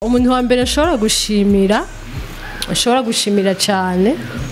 umuntu wa mbere ashobora gushimira cyane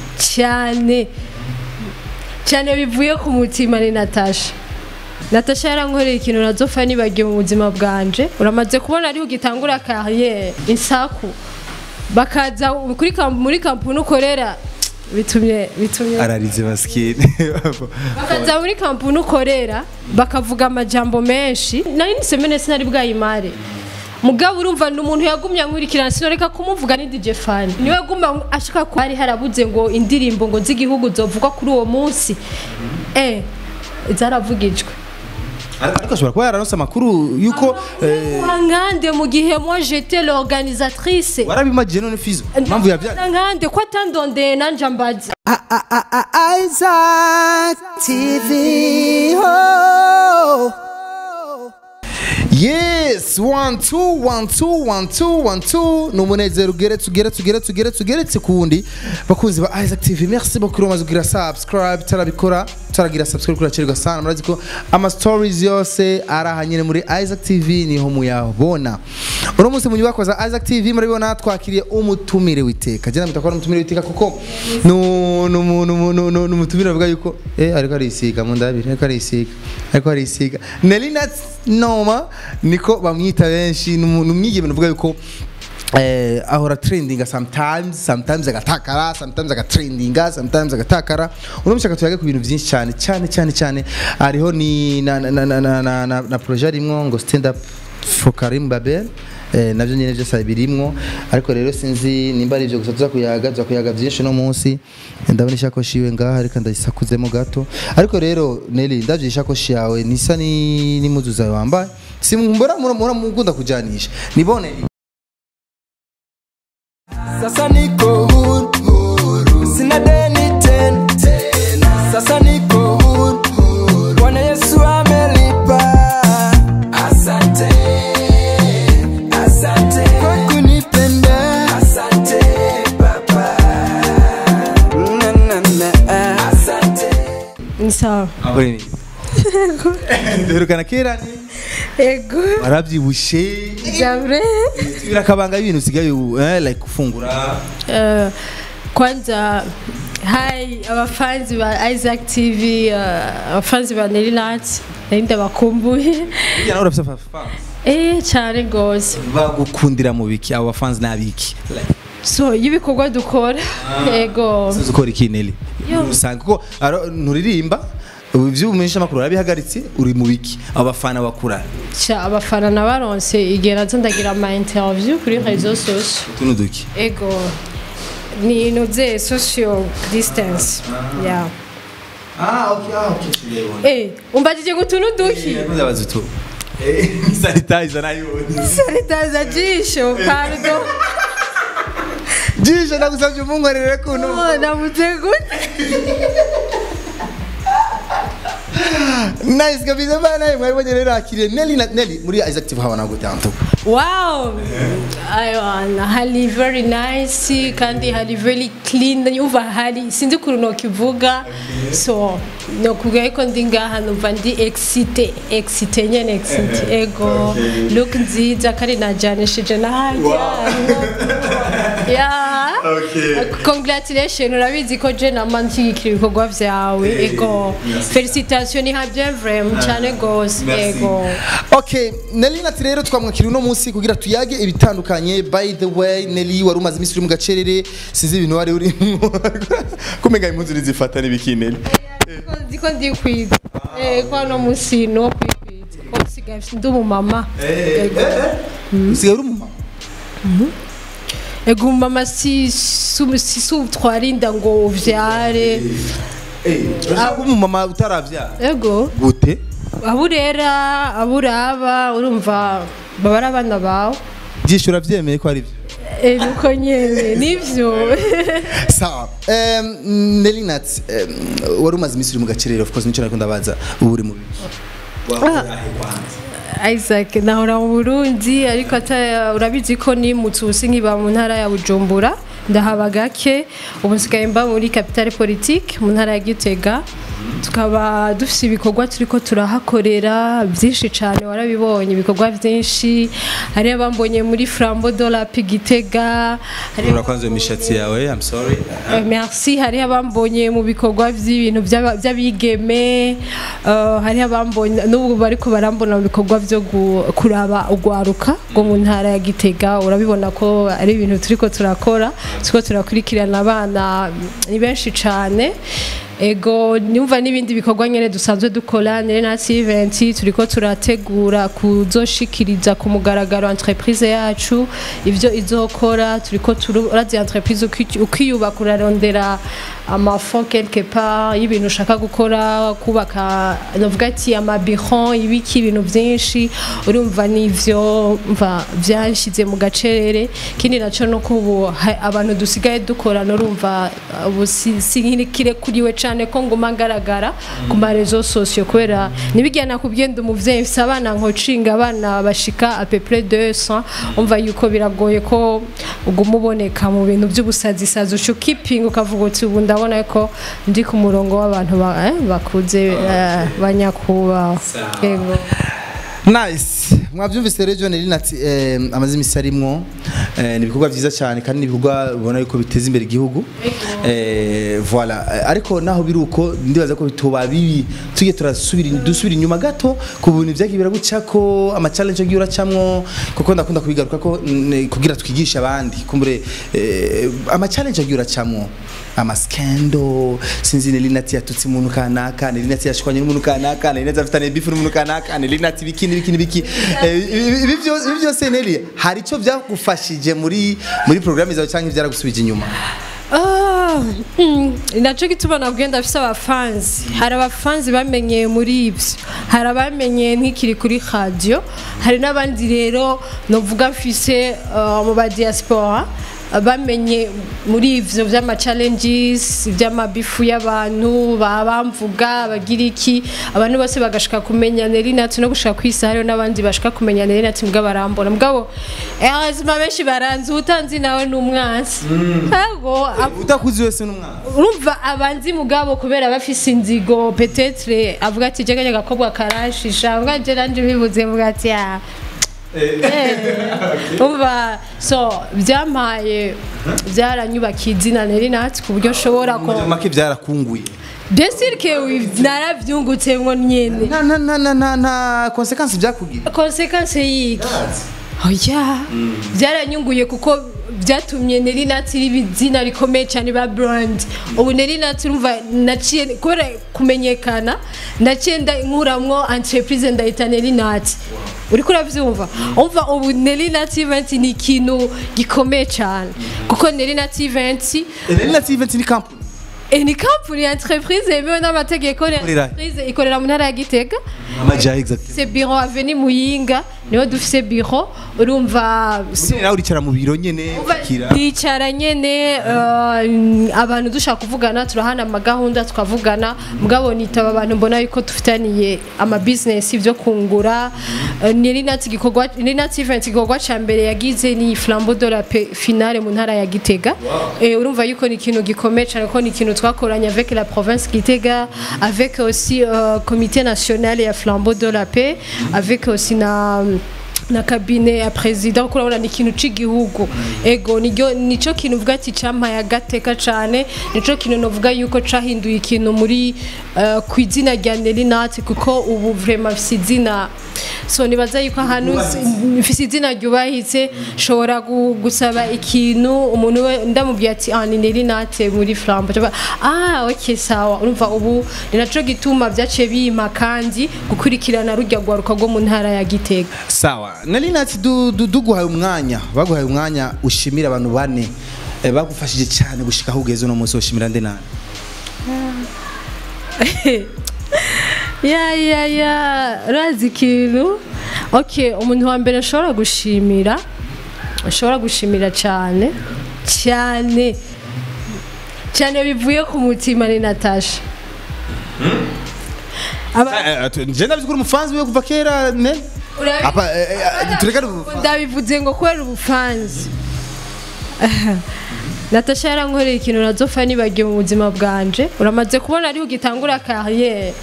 bivuye ku mutima ni Natasha yarankoreye ikintu nazofa nibagiye mu buzima bwanje. Uramaze kubona ariho gitangura carrière insaku bakaza muri kampuni ukorera bitumye ararize maskini bakaza muri kampuni ukorera bakavuga amajambo menshi nari nisemene sinari bwayimare mugabo urumva n'umuntu yagumye ankurikirana sinoreka kumuvuga ni DJ Fan niwe aguma ashaka ko hari harabuze ngo indirimbo ngo z'igihugu zovugwa kuri uwo munsi zaravugijwe ariko ashobora kuba yaranose amakuru yuko ngande mu gihe moi j'étais l'organisatrice warabimagiye none Fizo mpamvu yabya ngande ko atandondeye nanje mbaza Isaac TV Yes, 1 2 1 2 1 2 1 2 numunezero tugeretse kundi bakunzi ba Isaac TV. Merci beaucoup maze kugira subscribe tarabikora taragira subscribe kuri cyerwa sana murazi ko ama stories yose arahanyene muri Isaac TV niho muyabona. Uno munsi mu nyubako za Isaac TV murabibona twakiriye umutumire witeka. Je namita ko umutumire witeka kuko umutumire avuga yuko ariko arisiga mu ndabire ariko arisiga Nelina Noma niko bamwita benshi numwigeme uvuga yuko ahora trendinga sometimes agatakara sometimes agatrendinga sometimes agatakara unomushaka tuyage ku bintu byinshi cyane ariho ni na projet rimwe ngo stand up for Karim Babel navyo nyene byose birimwo ariko rero sinzi nimba ari byo gusa tuzakuyaga byinshi no munsi ndabona ishakoshi iwe ngaha ariko ndayisakuzemo gato ariko rero Nelly ndavye ishakoshi yawe nisa ni muzu zawe wambaye simbora mukunda kujanisha nibone sasa niko huru sina deni tena sasa niko huru Bwana Yesu amelipa asante kwa kunipenda asante baba asante nsa Derukana kera ni ego warabyibushe jamre birakabanga ibintu sigaye like kufungura kwanza hi abafanzi ba Isaac TV abafanzi ba Nelilat ndinde bakumbuye yana urafisa fans cyane gose bagukundira mu biki abo fans nabiki so yibikorwa dukora ego uzukora iki Nelly usanga ko nturirimba ubyumisha makuru arabihagaritse uri mu biki abafana bakura abafana nabaronse igera ndagira ama interview kuri réseaux sociaux tunuduki ego ni noze social distance yeah okay umbajije gutunuduki ndabaza tu sanitizer nayo sanitizer jisho pardon jisho ndagusabye umunkorere kuno namuze gute Nice kabisa bana mwari rero akiriye Nelly muri Isaac TV habana gutanto wow aywana hali very nice kandi hali very clean yuva hali sinzi kuruno kivuga so no kugaye ko ndingaha numva ndi excité nyene excité ego look nziza kari najanishije na hajya yeah okay congratulations urabizi ko je namanshigikira ibikorwa vyawe ego félicitations ni habye vraiment cyane gose ego okay Nelly rero twamwakira uno munsi kugira tuyage ibitandukanye. By the way Nelly wari umaze iminsi uri mu gacerere sinzi ibintu wari uri kumenga impunzi zifata n'ibiki Nelly ndiko ndikwiza kwa no munsi no kwikwiza ko sigaye ndumu mama sigaye uri mama ego mama si twarinda ngo uvyare umu mama utaravya ego gute aburera aburaba urumva babara abana bawe byishura byemeye ko ari byo nuko nyene nivyo sawa Nelly wari umaze iminsi uri mu gacerere of course nico nariko ndabaza ubu uri mu Isaac nahora mu Burundi ariko urabizi ko ni mutsusi nkiba mu ntara ya Bujumbura ndahaba gake ubu nsigaye mba muri capitale politique mu ntara ya Gitega tukaba dufite ibikorwa turiko turahakorera byinshi cyane warabibonye ibikorwa byinshi hari abambonye muri Flambeau de la Gitega urakoze imishatsi yawe I'm sorry merci hari abambonye mu bikorwa by'ibintu by'abigeme hari abambonye n'ubu bariko barambona mu bikorwa byo kuraba ugwaruka ngo mu ntara ya Gitega urabibona ko ari ibintu turiko turakora turakurikirana abana ni benshi cyane ego nyumva n'ibindi bikorwa nyene dusanzwe dukora Nelinat event turiko turategura kuzoshikiriza ku mugaragaro entreprise yacu ivyo izokora turiko turazi entreprise ukiyubaka urarondera amafond quelque part y'ibintu ushaka gukora kubaka novuga ati amabiron ibiki ibintu byinshi urumva nivyo mva byanshize mu gacerere kindi naco no kubu abantu dusigaye dukora urumva sinkirikire kuriwe cyane ko nguma ngaragara ku marezo sociaux kubera nibigena kubyenda umuvyeyi mfise abana nkocinga abana bashika à peu près 200 umva yuko biragoye ko ugumuboneka mu bintu by'ubusazi sazo cyo keeping ukavuga uti ubu ndabona ko ndi ku murongo w'abantu bakuze banyakuba yego nice mwabyumvise rero Nelinat amaze imisarimwo ni bikorwa byiza cyane kandi ni bikorwa ubona yuko biteza imbere igihugu voilà ariko naho biruko ndibaza ko bitoba bibi tujye dusubira inyuma gato ku bintu byakibira gucako ama challenge agiye uracamwo kuko ndakunda kubigaruka ko kugira twigisha abandi kumbure ama challenge agiye uracamwo ama scandal sinzi Nelinat yatutse umuntu kanaka Nelinat yashwanye n'umuntu kanaka Nelinat afitanye beef n'umuntu kanaka Nelinat biki ibi byose Neli hari icyo byagufashije muri programme zawe cyangwa byaragusubije inyuma naco gituma nabwenda afise abafanzi hari abafanzi bamenye muri ivyo hari abamenye nk'ikiri kuri radio hari n'abandi rero novuga mfise mu ba diaspora bamenye muri ivyo vy'ama challenges by'amabifu y'abantu babamvuga bagira iki abantu bose bagashika kumenya Nelinat no gushaka kwisaharo n'abandi bashaka kumenya Nelinat mbwa barambona mugabo azima benshi baranze utanzi nawe n'umwansi hago utakuzi wese n'umwansi urumva abanzi mugabo kubera bafise inzigo peut-être avuga ati jeganya gakobwa karashisha ngaje nanje bivuze mvuga ati umva so byampaye byaranyubakiye izina Nelinat ku buryo nshobora ko make byarakunguye bien sûr que narabyungutse ngo nyene nta consequence byakugira consequence yiki oya byaranyunguye kuko byatumye Nelinat ibizina rikomeye cyane ba brand ubu Nelinat urumva naciye kubera kumenyekana naciye nkuramwo entreprise ndayita Nelinat uriko uravyumva umva ubu Nelinat event ni ikintu gikomeye cyane kuko Nelinat event ni company ni company entreprise yemewe n'amategeko entreprise ikorera mu ntara ya Gitega c'est bureau avenue Muyinga niho dufise bureau urumva nawe uricara mu biro nyene bicara nyene abantu dushaka kuvugana turahana amagahunda tukavugana mugabo nitaba abantu mbona yuko dufitaniye ama business byo kungura Nelinat event gikorwa ca mbere yagize ni Flambeau de la finale mu ntara ya Gitega urumva yuko ni ikintu gikomeye cyane ko ni ikintu twakoranye avec la province Gitega avec aussi comité national ya Flambeau de la paix avec aussi na cabinet ya president kurabona ni ikintu c'igihugu ego nico kintu uvuga ati campaye agateka cane nico kintu novuga yuko cahinduye ikintu muri kwizina rya Nelinat kuko ubu vraiment fizina so nibaza yuko ahantu mfise izina ryubahitse shobora gusaba ikintu umuntu we ndamubwiye ati ni Nelinat muri Flambeau okay sawa urumva ubu ninaco gituma byace bima kandi gukurikirana rujya gwaruka go mu ntara ya Gitega sawa Nelinat duguhaye umwanya baguhaye umwanya ushimira abantu bane bagufashije cyane gushika aho ugeze no munsi ushimira nde nani razi ikintu okay umuntu wa mbere ashobora gushimira cyane bivuye ku mutima ni Natasha je ndabizikura umufanzi we kuva kera ne ndabivuze ngo kubera ubufanzi Natasha yarankoreye ikintu nazopfa nibagiye mu buzima bwanje uramaze kubona ari ugitangura carrière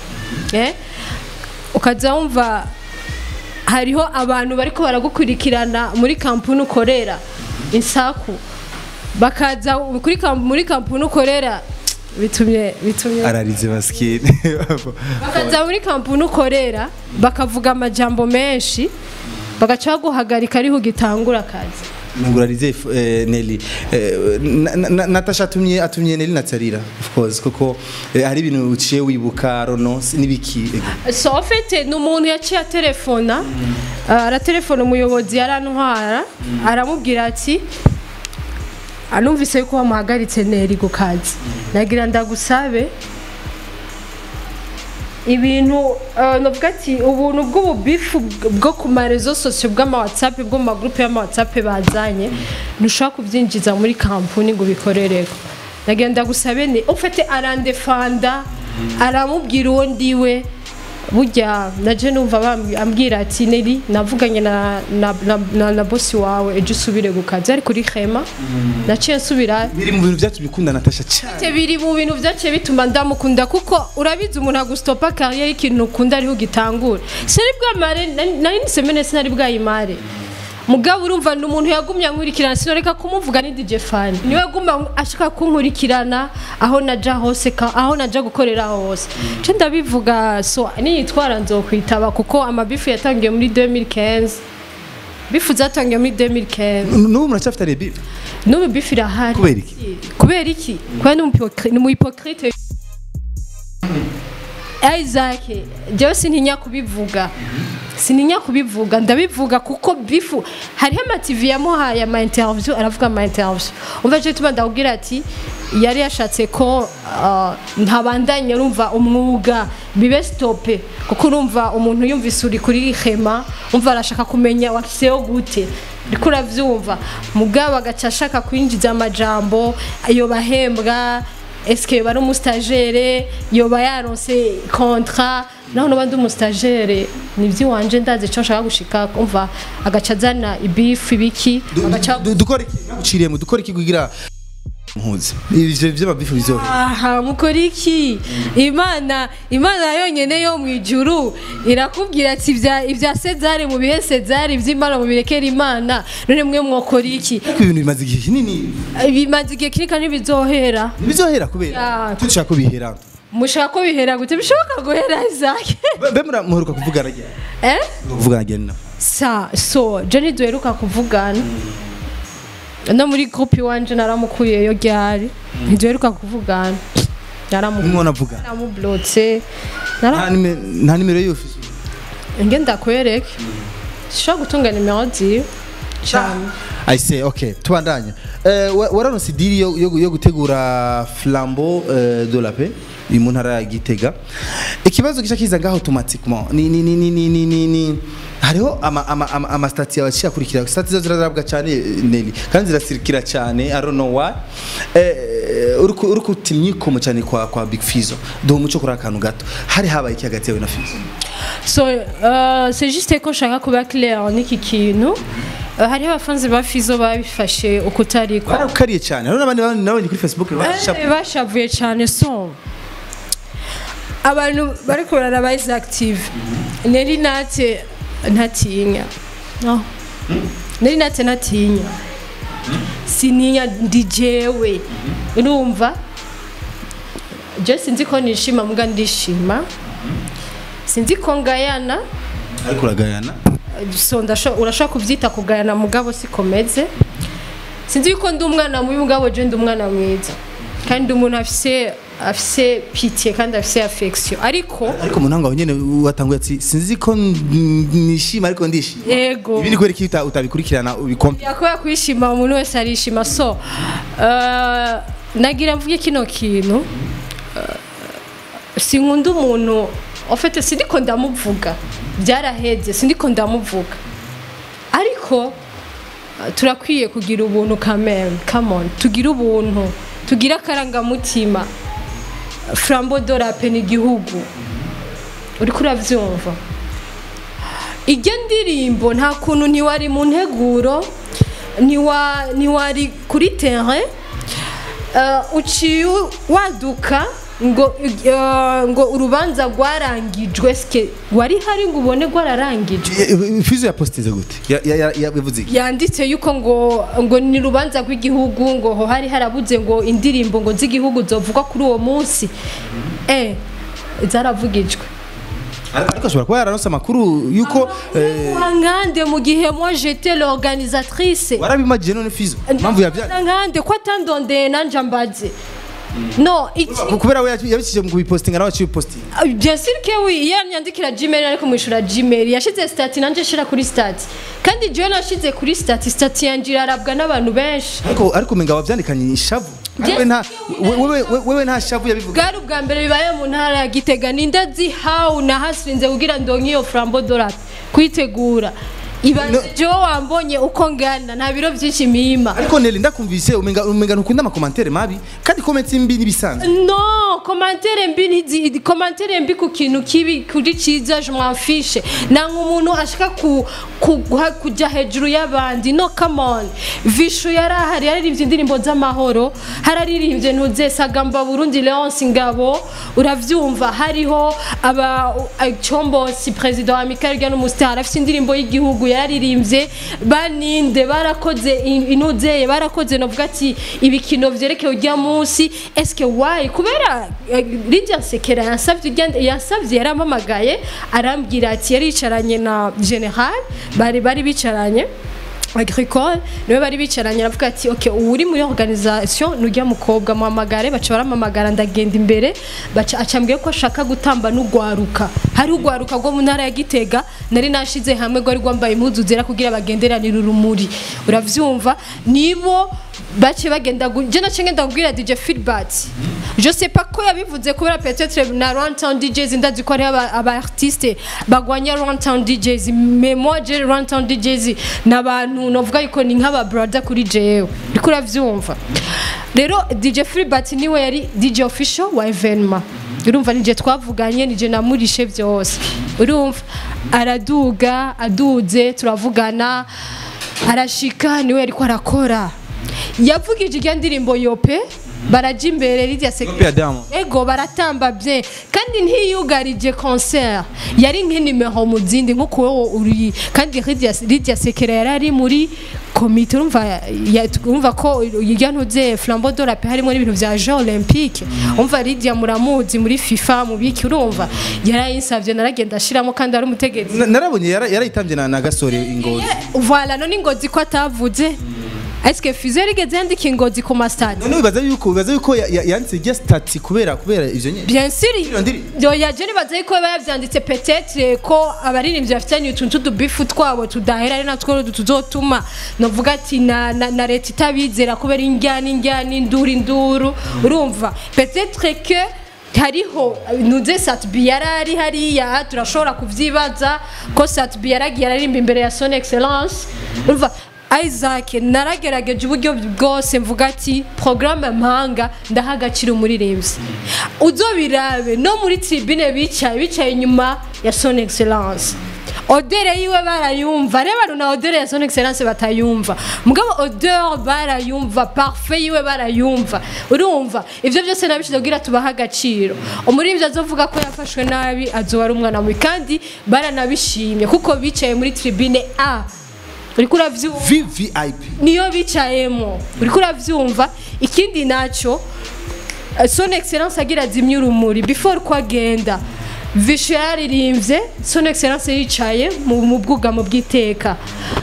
ukaza wumva hariho abantu bariko baragukurikirana muri kampuni ukorera insaku bakaza muri kampuni ukorera bitumye ararize baskine bakaza muri kampuni ukorera bakavuga amajambo menshi bagaca guhagarika ariho ugitangura akazi Mugurarize Nelly Natasha atumye Nelly natarira of course koko hari ibintu uciye wibuka rono nibiki so en fait n'umuntu yaciye telefona ara telefone umuyobozi yarantwara aramubwira ati anumvise yuko bamuhagaritse Nelly ku kazi nagira ndagusabe ibintu novuga ati ubuntu bw'ububifu bwo ku marezo sosio bw'ama WhatsApp bwo mu magroupe y'ama WhatsApp bazanye ntushaka kubyinjiza muri kampuni ngo bikorereko nagenda gusabe ni ufite arandefanda aramubwira uwo ndiwe burya naje numva ambwira ati Nelly navuganye na boss wawe ejo usubire gukaza ari kuri Khema naciye nsubira biri mu bintu byacu bikunda Natasha cyane biri mu bintu byaciye bituma ndamukunda kuko urabizi umuntu agustopa carrière y'ikintu ukunda ariho gitangura sari bwa mare nari nisemene sinari bwa imare mugabo urumva n'umuntu yagumye ankurikirana sinoreka kumuvuga ni DJ Fan niwe guma ashaka kunkurikirana aho naja hose aho naja gukorera hose cyo ndabivuga so niyitwara nzokwitaba kuko amabifu yatangiye muri 2015 bifu zatangiye muri 2015 n'ubu muracyafite ari bifu n'ubu bifu irahari kubera iki kwa ni hypocrite Isaac jewe sintinya kubivuga ndabivuga kuko bifu hariho ama TV yamuhaye ama interview aravuga ama interview umva je tuba ndakubwira ati yari yashatse ko ntabandanye urumva umwuga bibe stoppe kuko urumva umuntu yumvise uri kuri Khema umva arashaka kumenya wakiseho gute ndiko uravyumva mugabo agaca ashaka kwinjiza amajambo ayo bahembwa eske bari umustagere yoba yaronse contrat naho nobandi umustagere nivyi wanje ndaze cyo nshaka gushika umva agaca zana ibifu ibiki agaca dukora iki uciriyemo dukora iki kugira mpuze ivyo by'ababifu bizohe mukora iki imana yonyene yo mwijuru irakubwira ati ivya Cezare mu bihe Cezare ivy'Imana mu birekera Imana none mwe mwokora iki ibintu bimaze igihe kinini bimaze igihe kinini kandi bizohera kubera tushaka ko bihera mushaka ko bihera gute bishoboka guhera Isaac be muheruka kuvugana kuvugana agenda so Johnny duheruka kuvugana no muri groupe wanje naramukuyeyo ryari ntiduheruka kuvugana naramublotse nta nimero y'office ngenda kwereke shaka gutunga nimero ziyo cyane I say okay tubandanye wararonse diri yo gutegura flambeau de la paix mu ntara ya Gitega ikibazo gisha kiza ngaho automatiquement ni hariho ama stati yabaciye kurikira stati zirarabwa cyane Nelly kandi zirasirikira cyane I don't know why uruko timyiko cyane kwa Big Fizzo do muco kuri akantu gato hari habaye iki hagati yawe na Fizzo so c'est juste ko shaka kuba clair niki kintu hari abafanzi ba Fizzo babifashe ukutariko barakariye cyane hari n'abandi nabonye kuri Facebook bashavuye cyane so abantu bari kurara ba active Nelly ntatinya no Nelly ntatinya sininya ndijewe urumva je sinzi ko nishima muga ndishima sinzi ko ngayana ariko uragayana so urashaka kuvyita kugayana mugabo sikomeze sinzi ko ndi umwana mubi mugabo je ndi umwana mwiza kandi umuntu afise pitié kandi afise affection ariko umuntu ngo nyene watanguye ati sinzi ko nishima ariko ndishima yego ibi ni kweri kita utabikurikirana ubikompe yakoya kwishima umuntu wese arishima so nagira mvuge kino kintu sinkunda umuntu ofete sindiko ndamuvuga byaraheze sindiko ndamuvuga ariko turakwiye kugira ubuntu kamere come on tugira ubuntu tugira akarangamutima flambeau de la paix n'igihugu uri kuravyumva iryo ndirimbo nta kuntu ntiwari mu nteguro ntiwari kuri terrain uciye waduka ngo urubanza rwarangijwe ske wari hari ngo ubone rwararangijwe. Fizo ya postize gute yavuze yanditse yuko ngo ni rubanza rw'igihugu ngo ho hari harabuze ngo indirimbo ngo z'igihugu zovugwa kuri uwo munsi zaravugijwe. ariko ashobora kuba yararonse amakuru yuko nkande mu gihe moi j'étais l'organisatrice warabimagije none Fizo mpamvu yavyanditse nkande ko atandondeye nanje mbaze. No, kubera we yabishije mu kubipostinga nawe acipostinga. Bien sûr que oui, yanyandikira Gmail ariko mwishura Gmail yashize stat nanje shira kuri stat. Kandi je nashize kuri stat yanjira arabwa n'abantu benshi. Ariko menga wavyandikanye ishavu. Wewe nta shavu yabivuga. Gari ubwa mbere bibaye mu ntara ya Gitega nindazi how na hasrinze kugira ndonkiyo flambeau dorate kwitegura. Jo wambonye uko ngana nta biro byinshi mima. Ariko Nelly ndakumvise umenga ntukunda amakomantere mabi kandi comments mbi nibisanzwe. No, commentaire mbi ku kintu kibi kuri ciza je m'en fiche. Nanga umuntu ashaka kujya hejuru y'abandi. No, come on. Vishu yarahari yaririmbye indirimbo z'amahoro, hararirimbye ntuzesagamba Burundi Leonce Ngabo, uravyumva hariho aba Chombo si president amical gano mustara afite indirimbo y'igihugu yaririmbye baninde barakoze inuzeye barakoze novuga ati ibikino vyerekeye ujya munsi eske why kubera Lydia Sekera yansavye yarampamagaye arambwira ati yaricaranye na general bari bicaranye agricole niwe bari bicaranye aravuga ati okay uri muri organisation nujya mukobwa muhamagare baca baramamagara ndagenda imbere baca acambwiye ko ashaka gutamba n'ugwaruka hari ugwaruka rwo mu ntara ya Gitega nari nashize hamwe rwari rwambaye impuzu zera kugira bagenderanire urumuri uravyumva nibo bace bagenda je nacengenda kubwira DJ Feedback je sais pas ko yabivuze kubera peut-être na Runtown DJs ndazi ko ari aba artiste bagwanya Runtown DJs mais moi je Runtown DJs n'abantu novuga yuko ni nk'aba brother kuri jewe ndiko uravyumva rero DJ Feedback niwe yari DJ official wa evenement urumva nije twavuganye nije namurishe byose urumva aduze turavugana arashika niwe yari ko arakora yavugije irya ndirimbo yope baraje imbere Lydia Sekera ego baratamba bye kandi ntiyugarije concert yari nk'inimero mu zindi nko kuwo uri kandi Lydia Sekera yari muri komite urumva ko irya ntuze flambeau dorate harimo n'ibintu vya Jeux Olympiques umva Lydia muramuzi muri FIFA mu biki urumva yarayinsavye naragenda ashiramo kandi ari umutegetsi narabonye yarayitambye na Gasore Ingozi voilà none Ingozi ko atavuze. Est-ce que Fizo rigeze yandika Ingozi ku mastade? None bibaza yuko yanditse irya stati kubera ivyo nyene. Bien sûr. Yo yaje nibaza yuko yavyanditse peut-être ko abaririmbyi bafitanye utuntu tubifu twabo tudahera ari natwo tuzotuma novuga ati na leta itabizera kubera injyana induru urumva peut-être que hariho nuze Satbi yarari hariya turashobora kuvyibaza ko Satbi yaragiye aririmba imbere ya Son Excellence urumva Isaac naragerageje uburyo bwose mvuga ati programme mpanga ndahagacira umuririmbyi uzobirabe no muri tribune bicaye inyuma ya Son Excellence odere yiwe barayumva reba na odere ya Son Excellence batayumva mugabo odeur barayumva parfait yiwe barayumva urumva ivyo byose nabishize kugira tubaha agaciro umuririmbyi azovuga ko yafashwe nabi azowara umwana mu kandi baranabishimye kuko bicaye muri tribune A uriko uravyumva VIP niyo bicayemo uriko uravyumva ikindi naco Son Excellence agira zimye urumuri before ko agenda Vishu yaririmbye Son Excellence yicaye mu bwugamo bw'iteka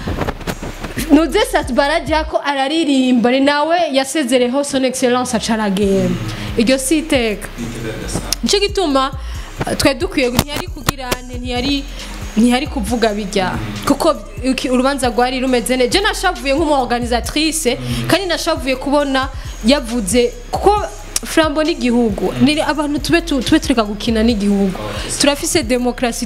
nuze Satbaraja ko araririmba ni nawe yasezereho Son Excellence acaragenda iryo siteka nico gituma twe dukwiye ntiyari kugirane ntiyari kuvuga bijya kuko urubanza rwari rumeze neza je nashavuye nk'umu organisatrice kandi nashavuye kubona yavuze kuko flambo n'igihugu ni abantu tube tureka gukina n'igihugu turafise demokrasi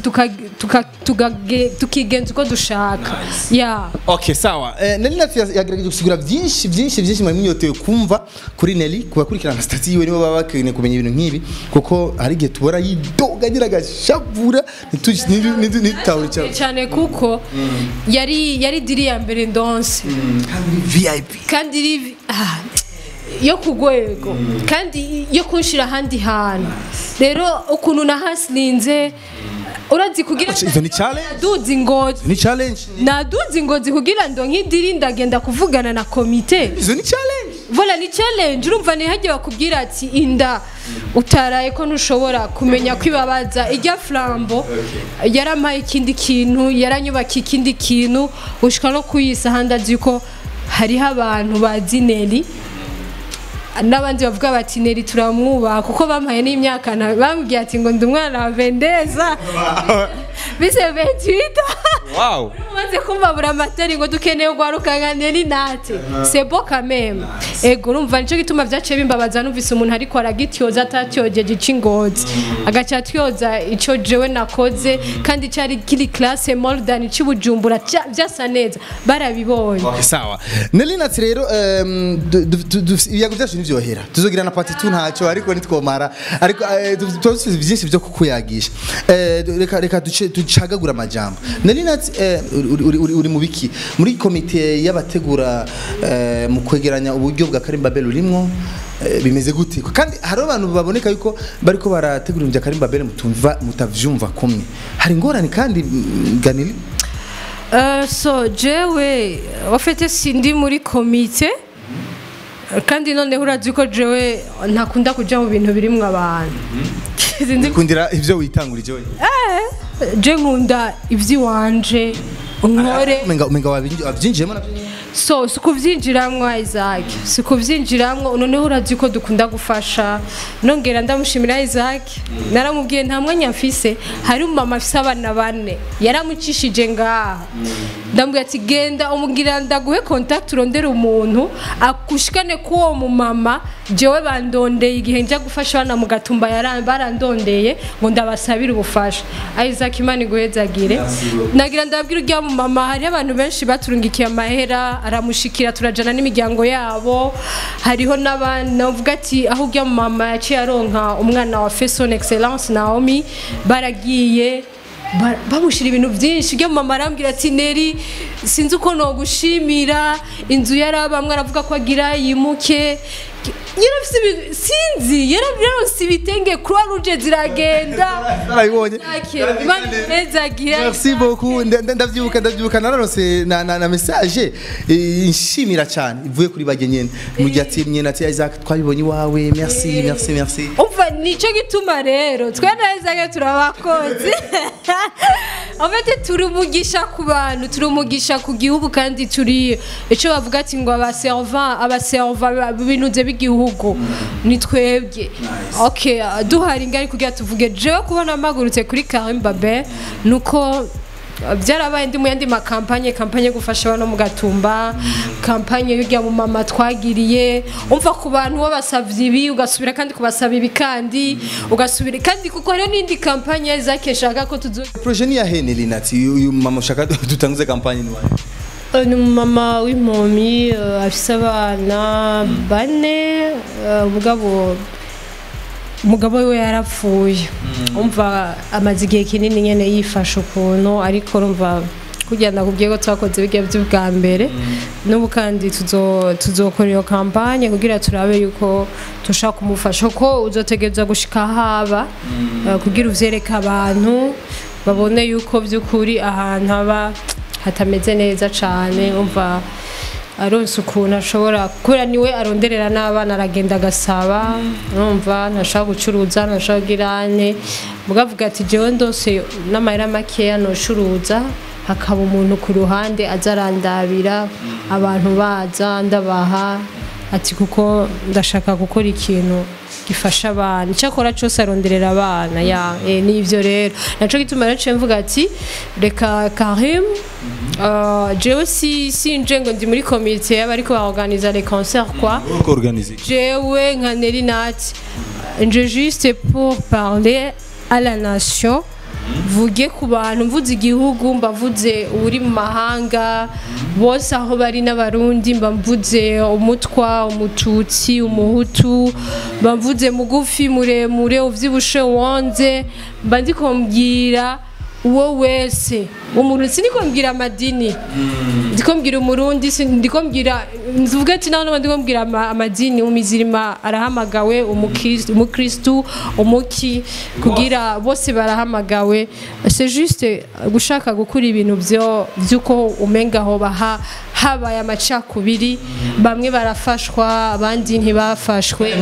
tukigenza uko dushaka yeah. Okay, sawa. Nelly Nat yagerageje gusigura byinshi muri minyotewe kumva kuri Nelly kubakurikirana stati yiwe nibo baba bakeneye kumenya ibintu nk'ibi kuko hari igihe tubora yidoga agira agashavura nitawuri cyane kuko yari diri ya mbere ndonse VIP kandi yo kugwego kandi yo kunshira handi hantu rero ukuntu nahaslinze urazi kugira izo ni challenge duzi ngozi ni challenge naduzi ngozi kugira ndo nk'idiri ndagenda kuvugana na komite izo ni challenge vola ni challenge urumva ni hagiye bakubwira ati inda utaraye ko ntushobora kumenya kwibabaza ijya flambo yarampaye ikindi kintu yaranyubaka ikindi kintu ushika no kuyisa handazi ko hariho abantu bazi Nelly n'abandi bavuga bati Nelly turamwubaha kuko bampaye n'imyaka bambwiye ati ngo ndi umwana wa Vendeza bise 28 wow umaze kumva buramateri ngo dukeneye gwarukanga Nelly Nat c'est beau quand même ego urumva nico gituma byaciye bimbabaza numvise umuntu ariko aragityoza atatyogeje icingozi agaca atyoza ico jewe nakoze kandi cyari kiri classe more than icy'ubujumbura byasa neza barabibonye. Okay, sawa. Nelly Nat rero yago byacu nivyohera tuzogira na part 2 ntacyo ariko nitwomara ariko tuzosubiza byinshi byo kukuyagisha reka ducagagura amajambo. Nelly Nat uri mu biki muri komite y'abategura mu kwegeranya uburyo bwa Karim Babel urimwo bimeze gute kandi hari abantu baboneka yuko bariko barategura ibya Karim Babel mutavyumva kumwe hari ngorane kandi ganili so jewe wafete sindi muri komite kandi none urazi ko jewe ntakunda kuja mu bintu birimwe abantu kundira ivyo witangurije we je nkunda ivyi wanje nkore umenga wabyinjiyemo navyo so sikuvyinjiramwo Isaac sikuvyinjiramwo noneho urazi ko dukunda gufasha nongera ndamushimira Isaac naramubwiye nta mwanya mfise hari umama afise abana bane yaramucishije ngaha ndambwiye ati genda umugira ndaguhe contact urondera umuntu akushikane ko uwo mumama jewe bandondeye igihe nja gufasha bana mu Gatumba barandondeye ngo ndabasabira ubufasha Isaac Imana iguhezagire nagira ndabwira urya mumama hari abantu benshi baturungikiye amahera aramushikira turajana n'imiryango yabo hariho n'abana uvuga ati aho urya mama yaciye aronka umwana wa Faison Excellence Naomi baragiye bamushira ibintu byinshi urya mama arambwira ati Nelly sinzi uko no gushimira inzu yarabamwe aravuga ko agira yimuke sinzi yarabironse ibitenge Croix Rouge ziragenda arabibonye Imana merci beaucoup ndavyuka nararonse na message inshimira cyane ivuye kuri bagenyene mu gihe ati nyene ati Isaac twabibonye iwawe merci umva nico gituma rero twena Isaac turabakoze abete turumugisha ku bantu turumugisha ku gihugu kandi turi ico bavuga ati ngo abaserva binuze bigihugu ni twebwe okay duhari ngari kugira tuvuge jewe kubona magurutse kuri Karim Babel nuko byarabaye ndi mu yandi makampanye gufasha abantu mu Gatumba kampanye y'urya mu mama twagiriye umva ku bantu babasavye ibi ugasubira kandi kubasaba ibi kandi ugasubira kandi kuko hari n'indi kampanye zakeshaka ko tuzo projet ni ya Nelly Nat uyu mama ushaka dutanguze kampanye ni wahe ni mama w'impomi afise abana bane umugabo we yarapfuye umva amaze igihe kinini nyene yifasha ukuntu ariko urumva kugenda kubwiye ko twakoze bigiye by'ubwa mbere n'ubu kandi tuzokora iyo kampanye kugira turabe yuko tushaka kumufasha ko uzotegereza gushika haba kugira uvyereka abantu babone yuko by'ukuri ahantu haba hatameze neza cyane umva aronse ukuntu ashobora kubera niwe aronderera n'abana aragenda agasaba numva ntashaka gucuruza ntashaka girane mugavuga ati jewe ndose n'amahera makeya nocuruza hakaba umuntu ku ruhande azarandabira abantu baza ndabaha ati kuko ndashaka gukora ikintu gifasha abana icyakora cyose aronderera abana n'ivyo rero naco gituma naciye mvuga ati reka Karim jewe sinje ngo ndi muri comité y'abariko baorganiza les concerts quoi jewe nka Neri Nat je juste pour parler à la nation vuge ku bantu mvuze igihugu mbavuze uri mu mahanga bose aho bari n'abarundi mbamvuze umutwa umututsi umuhutu mbamvuze mugufi muremure uvyibushe wonze mba ndiko mbwira uwo wese umuntu siniko mbwira amadini ndiko mbwira umurundi ndiko mbwira nzuvuga ati naho ndiko mbwira amadini umizirima arahamagawe umukristu umuki kugira bose barahamagawe c'est juste gushaka gukura ibintu byuko umengaho habaye amacakubiri bamwe barafashwa abandi ntibafashwe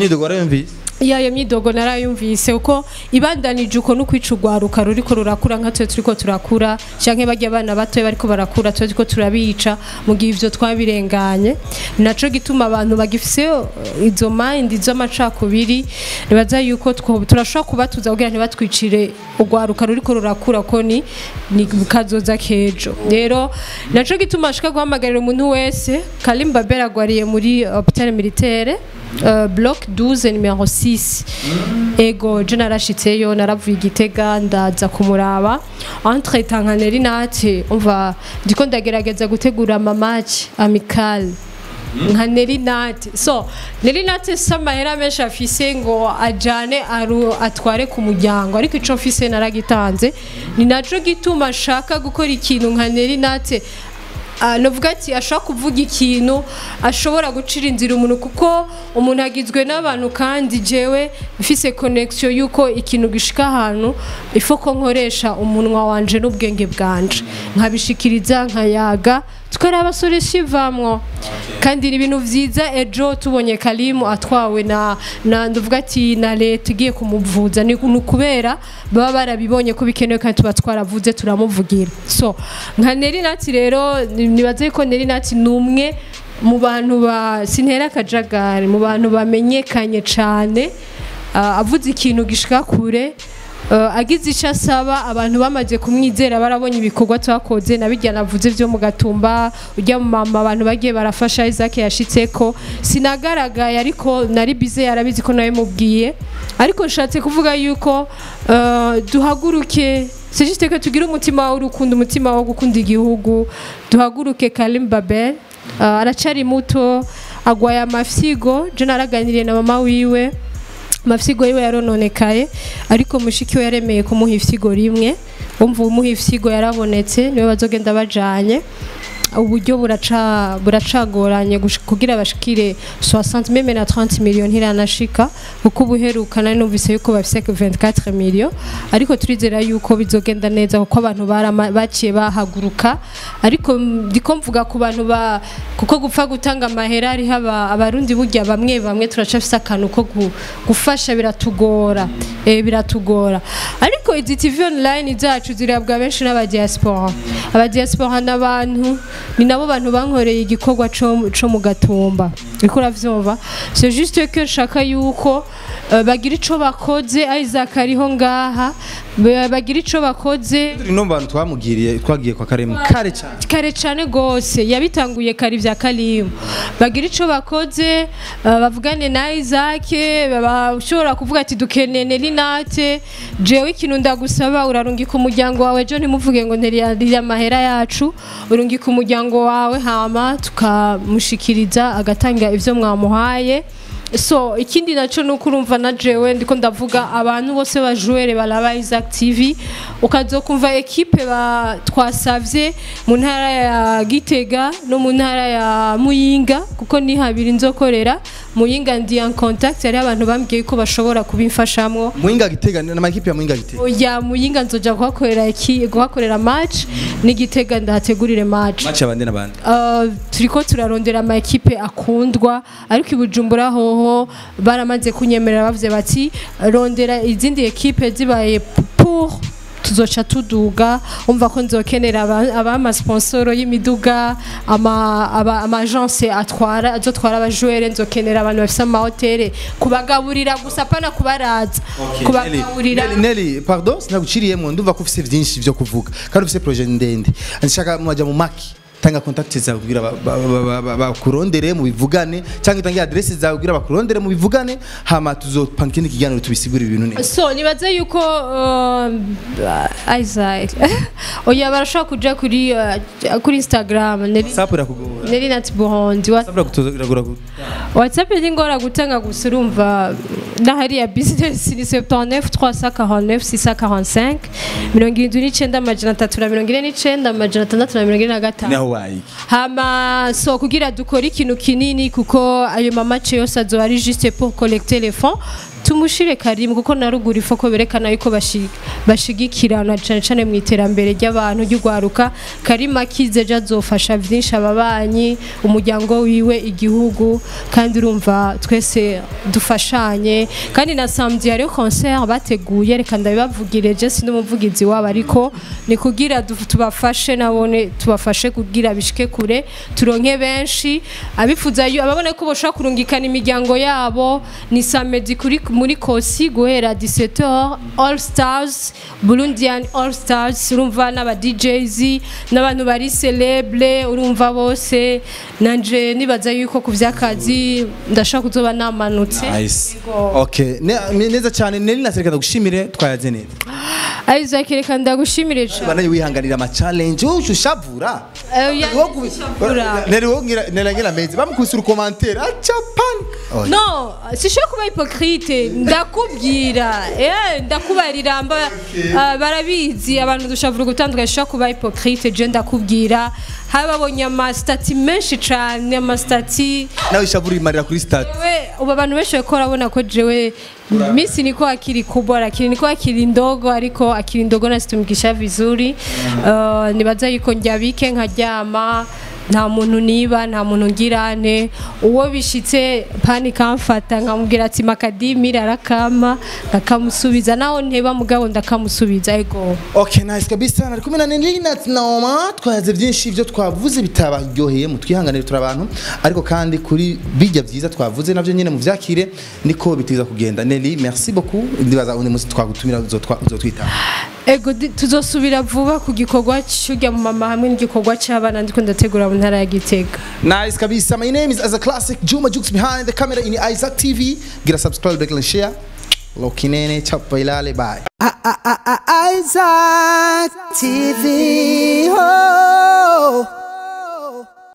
iyo myidogo narayumvise uko ibandanije uko no kwicugwaruka ruriko rurakura nka twe turiko turakura canke bajya abana bato bariko barakura twe turiko turabica mu gihe ivyo twabirenganye naco gituma abantu bagifise izo mind izo macakubiri nibaza yuko turashobora kubatuza kugira ntibatwicire ugwaruka ruriko rurakura ko ni kazoza kejo rero naco gituma ashaka guhamagarira umuntu wese Karim Babel agwariye muri hôpital militaire bloc 12 numéro 6 ego je narashitseyo naravuye Igitega ndaza kumuraba entre temps Neri Nat umva ndiko ndagerageza gutegura match amical nka Neri Nat so Neri Nat samahera menshi afise ngo ajane atware ku muryango ariko ico mfise naragitanze ni naco gituma shaka gukora ikintu nka Neri Nat novuga ati ashaka kuvuga ikintu ashobora gucira inzira umuntu kuko umuntu agizwe n'abantu kandi jewe mfise connection yuko ikintu gishika ahantu ifoko nkoresha umunwa wanje n'ubwenge bwanje nkabishikiriza nkayaga tukaraba solution ivamwo kandi ibintu vyiza ejo tubonye Karim atwawe na nduvuga ati na leta igiye kumuvuza ni kubera baba barabibonye ko bikenewe kandi tuba twaravuze turamuvugira so nka Neri Nat rero nibaze ko Neri Nat numwe mu bantu sintera akajagari mu bantu bamenyekanye cyane avuze ikintu gishika kure agize icyo asaba abantu bamaze kumwizera barabonye ibikorwa twakoze nabijya navuze byo mu Gatumba ujya mu mama abantu bagiye barafasha Isaac yashitseko sinagaragaye ariko nari bize yarabizi ko nawe mubwiye ariko nshatse kuvuga yuko duhaguruke c'est juste que tugira umutima w'urukundo umutima wo gukunda igihugu duhaguruke Karim Babel aracari muto agwaye amafyigo je naraganiriye na mama wiwe mafyigo yiwe yarononekaye ariko mushiki we yaremeye kumuha ifyigo rimwe umva umuha ifyigo yarabonetse niwe bazogenda bajanye uburyo buracagoranye kugira bashikire 60 meme na 30 millions hiranashika kuko buherukana numvise yuko bafise 24 millions ariko turizera yuko bizogenda neza kuko abantu baciye bahaguruka ariko ndiko mvuga ku bantu kuko gupfa gutanga amahera ari haba abarundi burya bamwe turacafise akantu ko gufasha biratugora ariko izi TV online zacu zirabwa benshi n'abadiaspora n'abantu ni nabo bantu bankoreye igikorwa co mu Gatumba ariko uravyumva c'est juste que shaka yuko bagira ico bakoze Isaac ariho ngaha bagira ico bakoze no bantu twagiye kwa Karim kare cyane gose yabitanguye kare vya Karim bagira ico bakoze bavugane na Isaac bashobora kuvuga ati dukeneye Neri Nat jewe ikintu ndagusaba urarungika umuryango wawe jo ntimuvuge ngo nteri amahera yacu urungika umuryango wawe hama tukamushikiriza agatanga ivyo mwamuhaye so ikindi naco nuko urumva na jewe ndiko ndavuga abantu bose bajuere baraba Isaac TV ukazokumva equipe twasavye mu ntara ya Gitega no mu ntara ya Muyinga kuko ni habiri nzokorera Muyinga ndi en contact ari abantu bambwiye ko bashobora kubimfashamwo Muyinga Gitega na makipe ya Muyinga Gitega oya Muyinga nzoja guhakorera match ni Gitega ndahategurire match abandi nabandi turiko turarondera ama equipe akundwa ariko ibujumbura ho baramaze kunyemerera bavuze bati rondera izindi equipe zibaye pour tuzoca tuduga umva ko nzokenera abama sponsoro y'imiduga ama agence atwara azotwara abajoueur nzokenera abantu bafise ama hotel kubagaburira gusa pana kubaraza kubagaburira Nelly pardon sinaguciriyemo ndumva ko ufise byinshi byo kuvuga kandi ufise projet ndende ndashaka mwaja mu maki tanga contact zawe kugira bakurondere mu bivugane cyangwa itangira adresse zawe kugira bakurondere mu bivugane hama tuzopanga ikindi kiganiro tubisigura ibintu neza so nibaze yuko Isaac oya barashaka kuja kuri Instagram WhatsApp irakugora Nelly Nat Burundi WhatsApp ni ngora gutanga gusa urumva nahari ya business ni 79 349 645 79 hama so kugira dukora ikintu kinini kuko ayo mamace yose azo ari juste pour collecter les fonds tumushire Karim kuko narugura ifoko berekana yuko bashigikirana cyane cyane mu iterambere ry'abantu ry'ugwaruka Karim akize jazofasha byinshi ababanyi umuryango wiwe igihugu kandi urumva twese dufashanye kandi na samedi hari concert bateguye reka ndabivugire je sindi umuvugizi wabo ariko ni kugira tubafashe nabone tubafashe kugira bishike kure turonke benshi abifuza ababone ko boshaka kurungikana imiryango yabo ni samedi kuri muri Kosi guhera 17h All Stars Burundian All Stars urumva n'aba DJs n'abantu bari celebre urumva bose nanje nibaza yuko kuvyakazi ndashaka kuzoba namanutse okay neza cyane Nelly nasereka gushimire twayaze neza Isaac reka ndagushimire cyane bana wihanganira ama challenge ushavura Nelly ngira mezi bamukusura commentaire acha pan no sishaka kuba hypocrite ndakubwira ndakubarira barabizi abantu dushavura gutandukanye shaka kuba hypocrite je ndakubwira hababonye ama stati menshi cyane ama stati nawe shavura imarira kuri stati ubu abantu benshi bakora abona ko jewe misi niko akiri kubora akiri niko akiri ndogo ariko akiri ndogo nasitumikisha vizuri nibaza yuko njyabike nkaryama nta muntu niba nta muntu ngirane uwo bishitse pani kamfata nkamubwira ati makadimi arakama ngakamusubiza naho nteba mugabo ndakamusubiza ego okay nice kabisa nari kumwe na Nelly Nat Noma twaze byinshi ibyo twavuze bitabaryoheye mu twihanganire turabantu ariko kandi kuri bijya byiza twavuze navyo nyine mu vyakire niko bitiza kugenda Nelly merci beaucoup ndibaza undi munsi twagutumira uzotwita ego tuzosubira vuba ku gikorwa cy'ujya mu mama hamwe n'igikorwa cy'abana ndiko ndategura mu ntara ya Gitega. Nice kabisa. My name is as a classic Juma Jukes behind the camera in Isaac TV. Get a subscribe, like and share. Lokinene chapa ilale bye. Isaac TV. Oh.